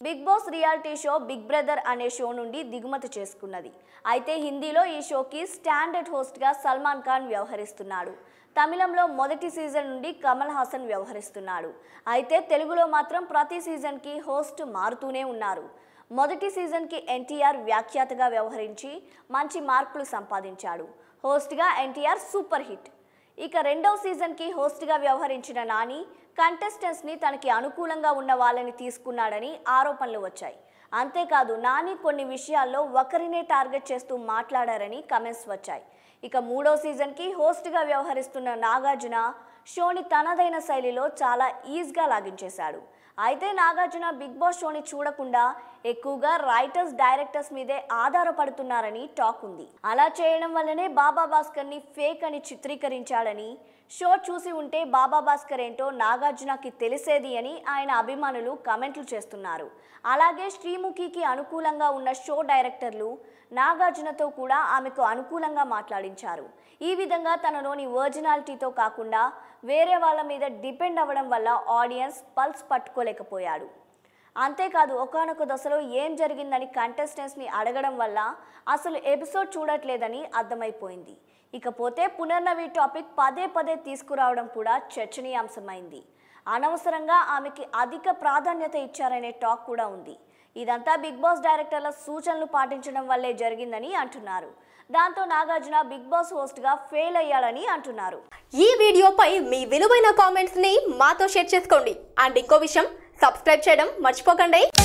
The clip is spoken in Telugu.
Big boss reality show big brother అనే షో నుండి దిగుమతి చేసుకున్నది. అయితే హిందీలో ఈ షోకి స్టాండర్డ్ హోస్ట్గా సల్మాన్ ఖాన్ వ్యవహరిస్తున్నాడు. తమిళంలో మొదటి సీజన్ నుండి కమల్ హాసన్ వ్యవహరిస్తున్నాడు. అయితే తెలుగులో మాత్రం ప్రతి సీజన్కి హోస్ట్ మారుతూనే ఉన్నారు. మొదటి సీజన్కి ఎన్టీఆర్ వ్యాఖ్యాతగా వ్యవహరించి మంచి మార్కులు సంపాదించాడు. హోస్ట్గా ఎన్టీఆర్ సూపర్ హిట్. ఇక రెండవ సీజన్కి హోస్ట్గా వ్యవహరించిన నాని కంటెస్టెంట్స్ని తనకి అనుకూలంగా ఉన్న వాళ్ళని తీసుకున్నాడని ఆరోపణలు వచ్చాయి. అంతేకాదు నాని కొన్ని విషయాల్లో ఒకరినే టార్గెట్ చేస్తూ మాట్లాడారని కమెంట్స్ వచ్చాయి. ఇక మూడో సీజన్కి హోస్ట్గా వ్యవహరిస్తున్న నాగార్జున షోని తనదైన శైలిలో చాలా ఈజీగా లాగించేశాడు. అయితే నాగార్జున బిగ్ బాస్ షోని చూడకుండా ఎక్కువగా రైటర్స్ డైరెక్టర్స్ మీదే ఆధారపడుతున్నారని టాక్ ఉంది. అలా చేయడం వల్లనే బాబా భాస్కర్ని ఫేక్ అని చిత్రీకరించాడని, షో చూసి ఉంటే బాబా భాస్కర్ ఏంటో నాగార్జునకి తెలిసేది అని ఆయన అభిమానులు కామెంట్లు చేస్తున్నారు. అలాగే శ్రీముఖికి అనుకూలంగా ఉన్న షో డైరెక్టర్లు నాగార్జునతో కూడా ఆమెకు అనుకూలంగా మాట్లాడించారు. ఈ విధంగా తనలోని ఒరిజినాలిటీతో కాకుండా వేరే వాళ్ళ మీద డిపెండ్ అవ్వడం వల్ల ఆడియన్స్ పల్స్ పట్టుకోలేకపోయాడు. అంతేకాదు ఒకానొక దశలో ఏం జరిగిందని కంటెస్టెంట్స్ని అడగడం వల్ల అసలు ఎపిసోడ్ చూడట్లేదని అర్థమైపోయింది. ఇకపోతే పునర్నవి టాపిక్ పదే పదే తీసుకురావడం కూడా చర్చనీయాంశమైంది. అనవసరంగా ఆమెకి అధిక ప్రాధాన్యత ఇచ్చారనే టాక్ కూడా ఉంది. ఇదంతా బిగ్ బాస్ డైరెక్టర్ల సూచనలు పాటించడం వల్లే జరిగిందని అంటున్నారు. దాంతో నాగార్జున బిగ్ బాస్ హోస్ట్గా ఫెయిల్ అయ్యాడని అంటున్నారు. ఈ వీడియోపై మీ విలువైన కామెంట్స్ ని మాతో షేర్ చేసుకోండి. అండ్ ఇంకో విషయం, సబ్స్క్రైబ్ చేయడం మర్చిపోకండి.